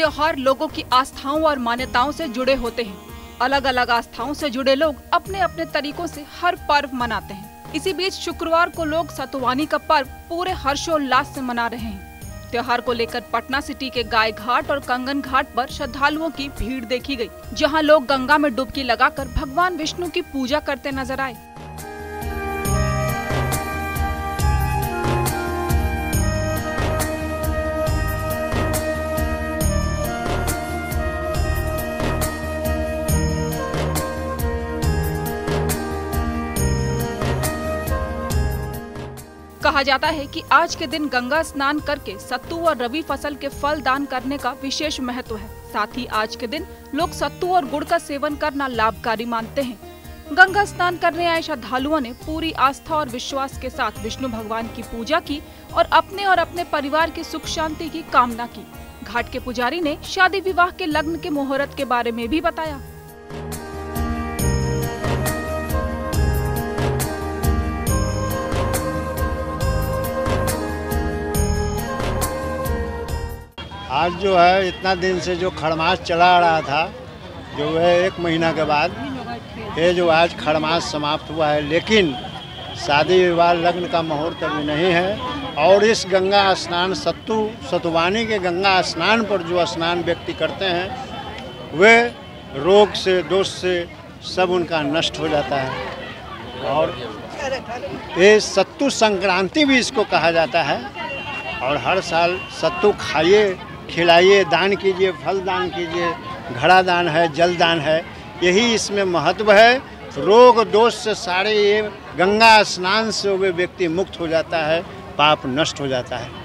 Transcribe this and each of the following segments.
त्योहार लोगों की आस्थाओं और मान्यताओं से जुड़े होते हैं। अलग अलग आस्थाओं से जुड़े लोग अपने अपने तरीकों से हर पर्व मनाते हैं। इसी बीच शुक्रवार को लोग सतुवानी का पर्व पूरे हर्षोल्लास से मना रहे हैं। त्योहार को लेकर पटना सिटी के गाय घाट और कंगन घाट पर श्रद्धालुओं की भीड़ देखी गई, जहां लोग गंगा में डुबकी लगाकर भगवान विष्णु की पूजा करते नजर आए। कहा जाता है कि आज के दिन गंगा स्नान करके सत्तू और रबी फसल के फल दान करने का विशेष महत्व है। साथ ही आज के दिन लोग सत्तू और गुड़ का सेवन करना लाभकारी मानते हैं। गंगा स्नान करने आए श्रद्धालुओं ने पूरी आस्था और विश्वास के साथ विष्णु भगवान की पूजा की और अपने परिवार की सुख शांति की कामना की। घाट के पुजारी ने शादी विवाह के लग्न के मुहूर्त के बारे में भी बताया। आज जो है इतना दिन से जो खड़मास चला आ रहा था, जो है 1 महीना के बाद ये जो आज खड़मास समाप्त हुआ है, लेकिन शादी विवाह लग्न का मुहूर्त अभी नहीं है। और इस गंगा स्नान सतुवानी के गंगा स्नान पर जो स्नान व्यक्ति करते हैं वे रोग से दोष से सब उनका नष्ट हो जाता है। और ये सत्तू संक्रांति भी इसको कहा जाता है। और हर साल सत्तू खाइए, खिलाइए, दान कीजिए, फल दान कीजिए, घड़ा दान है, जल दान है, यही इसमें महत्व है। रोग दोष से सारे ये गंगा स्नान से वे व्यक्ति मुक्त हो जाता है, पाप नष्ट हो जाता है।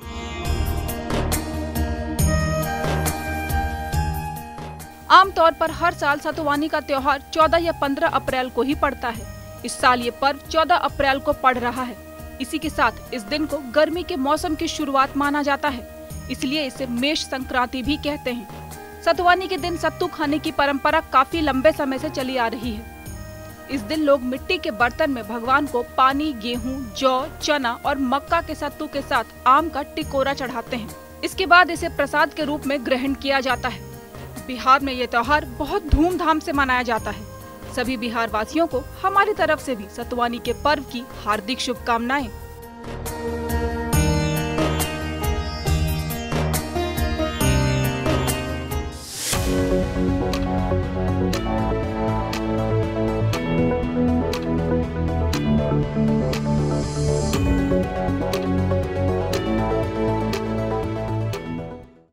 आमतौर पर हर साल सतुवानी का त्योहार 14 या 15 अप्रैल को ही पड़ता है। इस साल ये पर्व 14 अप्रैल को पड़ रहा है। इसी के साथ इस दिन को गर्मी के मौसम की शुरुआत माना जाता है, इसलिए इसे मेष संक्रांति भी कहते हैं। सतुवानी के दिन सत्तू खाने की परंपरा काफी लंबे समय से चली आ रही है। इस दिन लोग मिट्टी के बर्तन में भगवान को पानी, गेहूं, जौ, चना और मक्का के सत्तू के साथ आम का टिकोरा चढ़ाते हैं। इसके बाद इसे प्रसाद के रूप में ग्रहण किया जाता है। बिहार में ये त्योहार बहुत धूमधाम से मनाया जाता है। सभी बिहार वासियों को हमारी तरफ से भी सतुवानी के पर्व की हार्दिक शुभकामनाएं।